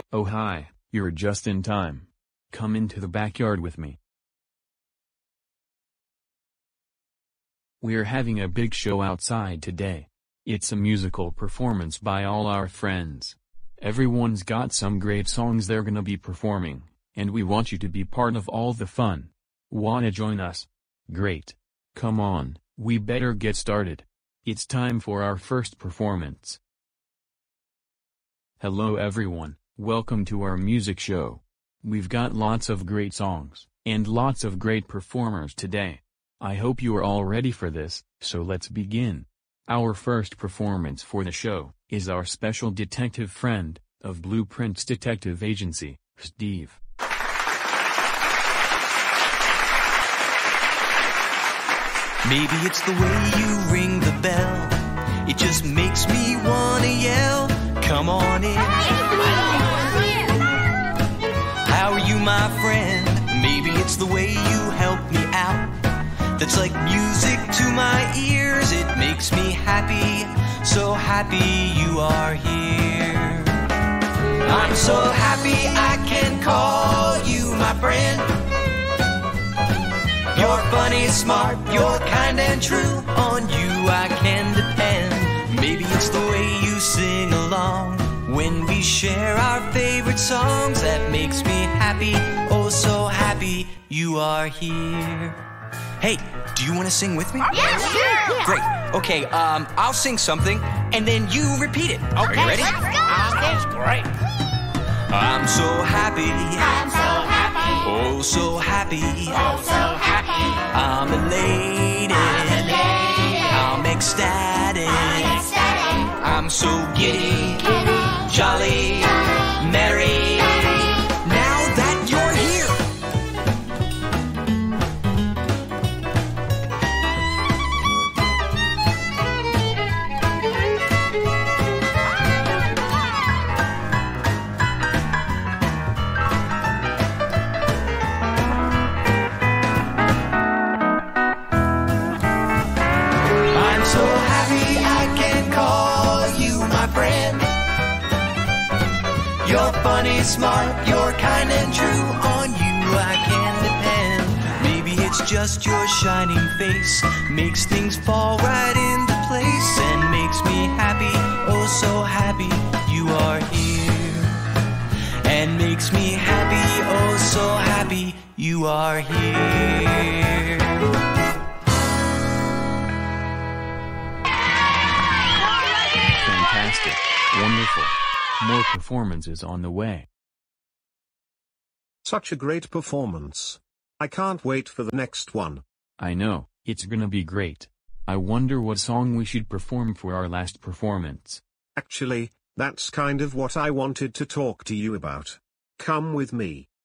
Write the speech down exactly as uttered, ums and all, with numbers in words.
Oh hi, you're just in time. Come into the backyard with me. We're having a big show outside today. It's a musical performance by all our friends. Everyone's got some great songs they're gonna be performing, and we want you to be part of all the fun. Wanna join us? Great. Come on, we better get started. It's time for our first performance. Hello everyone, welcome to our music show. We've got lots of great songs, and lots of great performers today. I hope you are all ready for this, so let's begin. Our first performance for the show is our special detective friend of Blueprints Detective Agency, Steve. Maybe it's the way you ring the bell. It just makes me wanna yell. Come on in. How are you, my friend? Maybe it's the way you help me out. That's like music to my ears. It makes me happy, so happy you are here. I'm so happy I can call you my friend. You're funny, smart, you're kind and true. On you I can depend. Maybe it's the way you sing along when we share our favorite songs. That makes me happy, oh so happy you are here. Hey, do you want to sing with me? Yeah, sure. Great. Okay, um, I'll sing something, and then you repeat it. Okay, are you ready? Let's go. That's great. I'm so happy. I'm so happy. Oh, so happy. Oh, so happy. I'm elated. I'm elated. I'm ecstatic. I'm ecstatic. I'm so giddy. Giddy. Jolly. Jolly. Merry. Now that you're here. I'm so happy I can call you my friend. You're funny, smart, you're kind and true. On you I can depend. Maybe it's just your shining face makes things fall right into place and makes me happy, oh so happy you are here. And makes me happy, oh so happy you are here. Fantastic. Wonderful. More performances on the way. Such a great performance. I can't wait for the next one. I know, it's gonna be great. I wonder what song we should perform for our last performance. Actually, that's kind of what I wanted to talk to you about. Come with me.